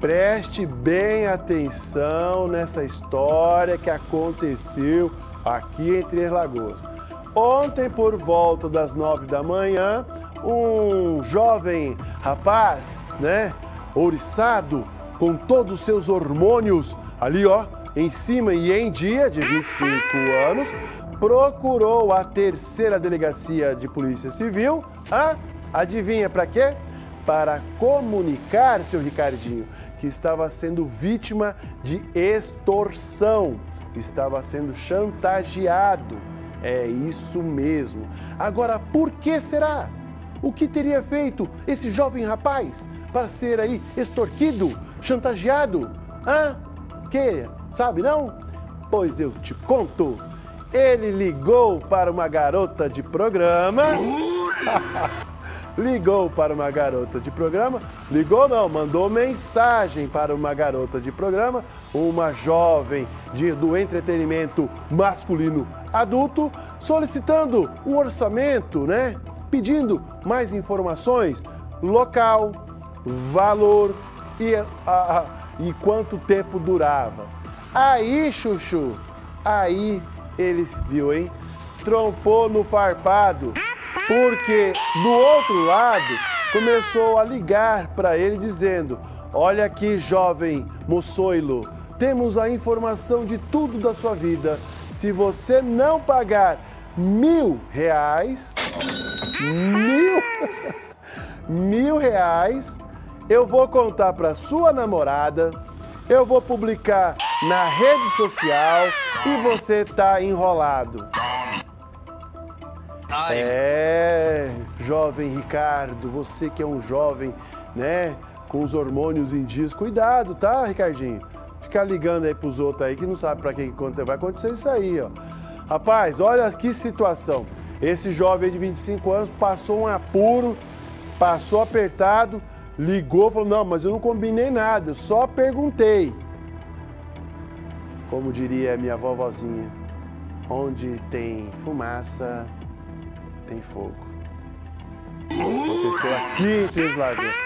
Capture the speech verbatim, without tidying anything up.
Preste bem atenção nessa história que aconteceu aqui em Três Lagoas. Ontem, por volta das nove da manhã, um jovem rapaz, né, ouriçado, com todos os seus hormônios ali, ó, em cima e em dia, de vinte e cinco anos, procurou a terceira delegacia de Polícia Civil. Ah, adivinha para quê? Para comunicar, seu Ricardinho, que estava sendo vítima de extorsão, estava sendo chantageado. É isso mesmo. Agora, por que será? O que teria feito esse jovem rapaz para ser aí extorquido, chantageado? Hã? Que? Sabe não? Pois eu te conto. Ele ligou para uma garota de programa. Ligou para uma garota de programa. Ligou não, mandou mensagem para uma garota de programa, uma jovem de, do entretenimento masculino adulto, solicitando um orçamento, né? Pedindo mais informações, local, valor e, a, a, e quanto tempo durava. Aí, Chuchu, aí ele viu, hein? Trompou no farpado, porque do outro lado começou a ligar para ele dizendo: olha aqui, jovem moçoilo, temos a informação de tudo da sua vida. Se você não pagar mil reais, mil, mil reais, eu vou contar para sua namorada, eu vou publicar na rede social e você tá enrolado. Ai. É, jovem Ricardo, você que é um jovem, né, com os hormônios em dias, cuidado, tá, Ricardinho? Ficar ligando aí pros outros aí que não sabe pra quem vai acontecer isso aí, ó. Rapaz, olha que situação. Esse jovem de vinte e cinco anos passou um apuro, passou apertado, ligou, falou: não, mas eu não combinei nada, eu só perguntei. Como diria minha vovozinha, onde tem fumaça, tem fogo. Aconteceu aqui em Três Lagoas.